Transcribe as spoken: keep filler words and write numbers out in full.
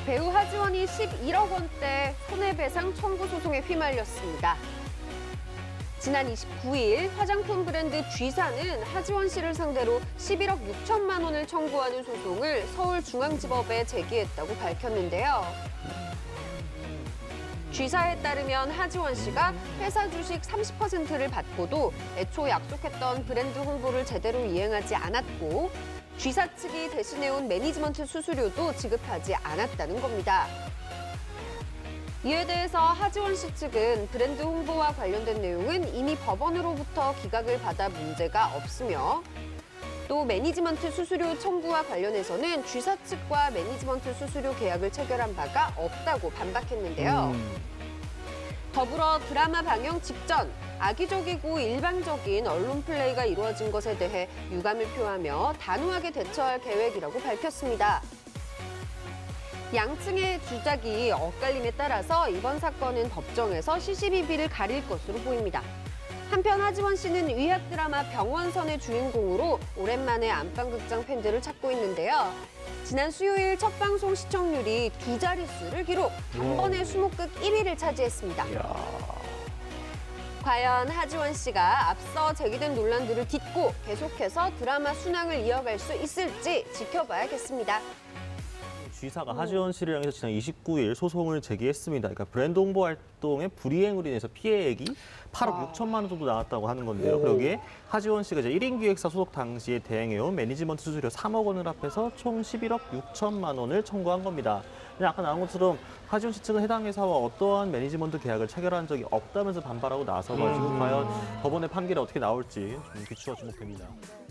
배우 하지원이 십일억 원대 손해배상 청구 소송에 휘말렸습니다. 지난 이십구일 화장품 브랜드 G사는 하지원 씨를 상대로 십일억 육천만 원을 청구하는 소송을 서울중앙지법에 제기했다고 밝혔는데요. G사에 따르면 하지원 씨가 회사 주식 삼십 퍼센트를 받고도 애초 약속했던 브랜드 홍보를 제대로 이행하지 않았고 G사 측이 대신해온 매니지먼트 수수료도 지급하지 않았다는 겁니다. 이에 대해서 하지원 씨 측은 브랜드 홍보와 관련된 내용은 이미 법원으로부터 기각을 받아 문제가 없으며 또 매니지먼트 수수료 청구와 관련해서는 G사 측과 매니지먼트 수수료 계약을 체결한 바가 없다고 반박했는데요. 음. 더불어 드라마 방영 직전 악의적이고 일방적인 언론 플레이가 이루어진 것에 대해 유감을 표하며 단호하게 대처할 계획이라고 밝혔습니다. 양측의 주장이 엇갈림에 따라서 이번 사건은 법정에서 시시비비를 가릴 것으로 보입니다. 한편 하지원 씨는 의학 드라마 병원선의 주인공으로 오랜만에 안방극장 팬들을 찾고 있는데요. 지난 수요일 첫 방송 시청률이 두 자릿수를 기록, 단번에 수목극 일 위를 차지했습니다. 이야. 과연 하지원 씨가 앞서 제기된 논란들을 딛고 계속해서 드라마 순항을 이어갈 수 있을지 지켜봐야겠습니다. G사가 하지원 씨를 향해서 지난 이십구일 소송을 제기했습니다. 그러니까 브랜드 홍보 활동의 불이행으로 인해서 피해액이 팔억 육천만 원 정도 나왔다고 하는 건데요. 그러기에 하지원 씨가 이제 일 인 기획사 소속 당시에 대행해온 매니지먼트 수수료 삼억 원을 합해서 총 십일억 육천만 원을 청구한 겁니다. 아까 나온 것처럼 하지원 씨 측은 해당 회사와 어떠한 매니지먼트 계약을 체결한 적이 없다면서 반발하고 나서가지고 과연 법원의 판결이 어떻게 나올지 좀 비추어 주목됩니다.